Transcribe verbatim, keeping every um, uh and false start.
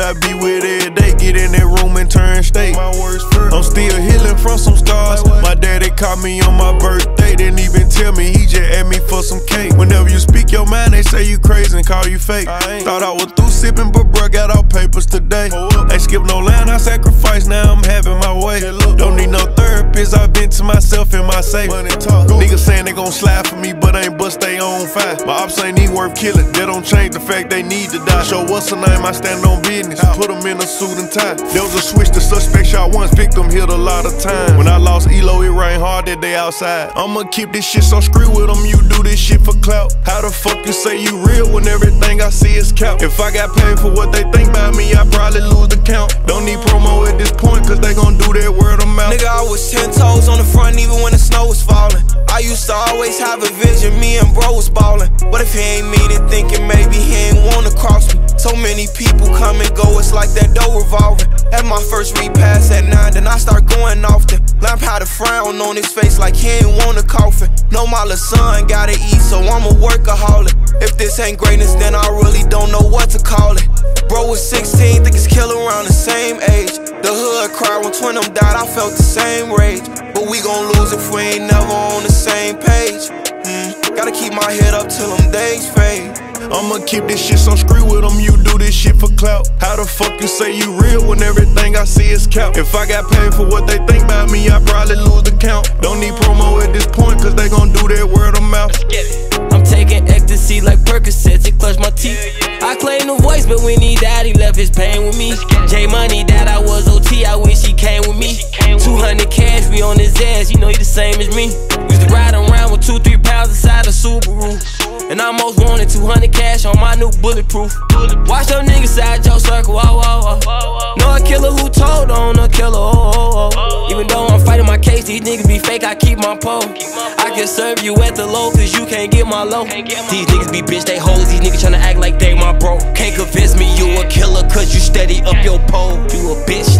I be with every day. Get in that room and turn state. My worst fear. I'm still healing from some scars. My daddy called me on my birthday. Didn't even tell me, he just asked me for some cake. Whenever you speak your mind, they say you crazy and call you fake. I thought I was through sipping, but bruh got all papers today. Ain't skip no line, I sacrifice, now I'm having my way. Don't need no therapist, I've been to myself in my safe. Niggas saying they gon' slide for me, but ain't bust they own fight. My ops ain't even worth killing, that don't change the fact they need to die. Show what's the name, I stand on business, put them in a suit and tie. There was a switch, the suspect shot once, victim hit a lot of time. When I lost Elo, it rained hard that day outside. I'ma keep this shit so screw with them, you do this shit for clout. How the fuck you say you real when everything I see is cap? If I got paid for what they think about me, I probably lose the count. Don't need promo at this point, cause they gon' do that word of mouth. Nigga, I was ten toes on the front even when the snow was falling. I used to always have a vision, me and bro was ballin'. But if he ain't mean it, thinking maybe he ain't wanna cross me. So many people come and go, it's like that dough revolving. At my first repass at nine, then I start going often. Lamp had a frown on his face like he ain't want a coffin. Know my little son gotta eat, so I'm a workaholic. If this ain't greatness, then I really don't know what to call it. Bro was sixteen, think it's killer around the same age. The hood cried when twin them died, I felt the same rage. But we gon' lose if we ain't never on the same page. mm, Gotta keep my head up till them days fade. I'ma keep this shit so screw with them, you do this shit for clout. How the fuck you say you real when everything I see is cap? If I got paid for what they think about me, I probably lose the count. Don't need promo at this point, cause they gon' do that word of mouth. I'm taking ecstasy like Percocets, it clutch my teeth. I claim the voice, but when he died, he left his pain with me. J Money died, I was O T, I wish he came with me. two hundred cash, we on his ass, you know he the same as me. Used to ride around with two, three pounds inside a Subaru. And I almost wanted two hundred cash on my new bulletproof. Watch them niggas side your circle, whoa, whoa, whoa. Know a killer who told on a killer, oh, oh, oh. Even though I'm fighting my case, these niggas be fake, I keep my pole. I can serve you at the low, cause you can't get my low. These niggas be bitch, they hoes, these niggas tryna act like they my bro. Can't convince me you a killer, cause you steady up your pole. You a bitch,